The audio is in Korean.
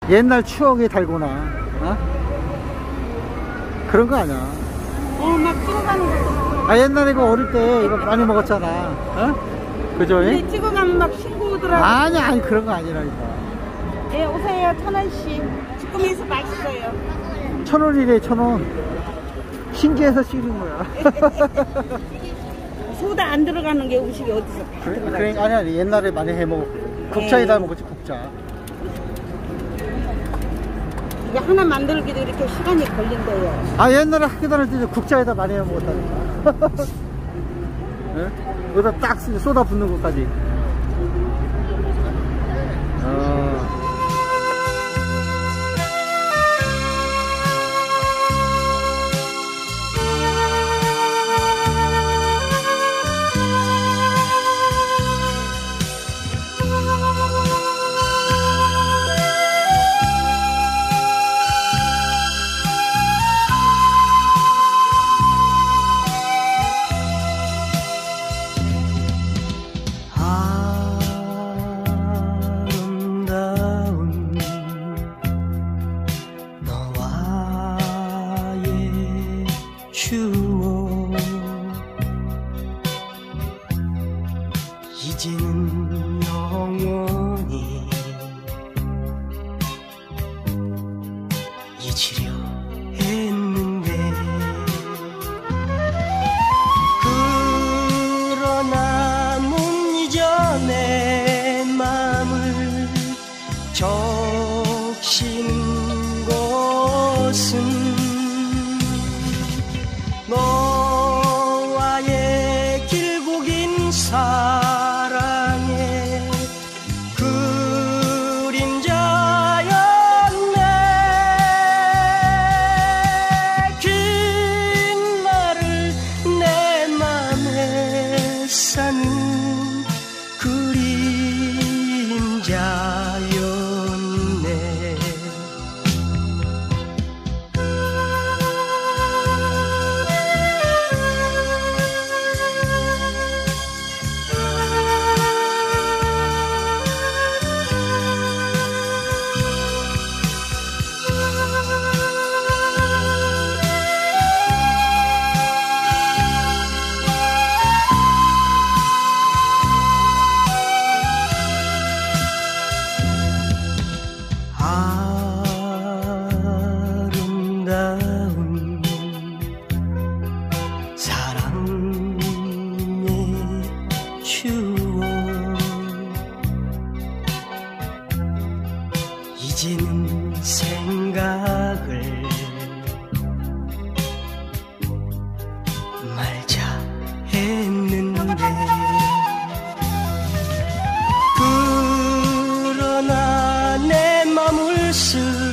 옛날 추억이 달구나. 어? 그런 거 아니야. 막 찍어가는 것도. 아, 옛날에 이거 어릴 때 이거 많이 먹었잖아. 어? 그죠? 근데 찍어가면 막 신고 오더라고. 아니 그런 거 아니라니까. 예, 오세요. 1,000원씩. 쭈꾸미에서 맛있어요. 1,000원이래, 1,000원. 신기해서 찍는 거야. 소다 안 들어가는 게 음식이 어디서 다 들어가지. 그러니까 아니 옛날에 많이 해 먹었고. 국자에다 먹었지, 국자. 이거 하나 만들기도 이렇게 시간이 걸린대요. 아, 옛날에 학교 다닐 때 국자에다 많이 해 먹었다니까. 네? 여기다 딱 쏟아 붓는 것까지. 추억 이제는 영원히 잊으려 했는데 그러나 못 잊어 내 맘을 적시는 것은 너와의 길고 긴 사랑의 그림자였네. 긴 날을 내 맘에 사는 그림자였네. 아름다운 사랑의 추억 이제는 생각을 말자 했는데 그러나 내 맘을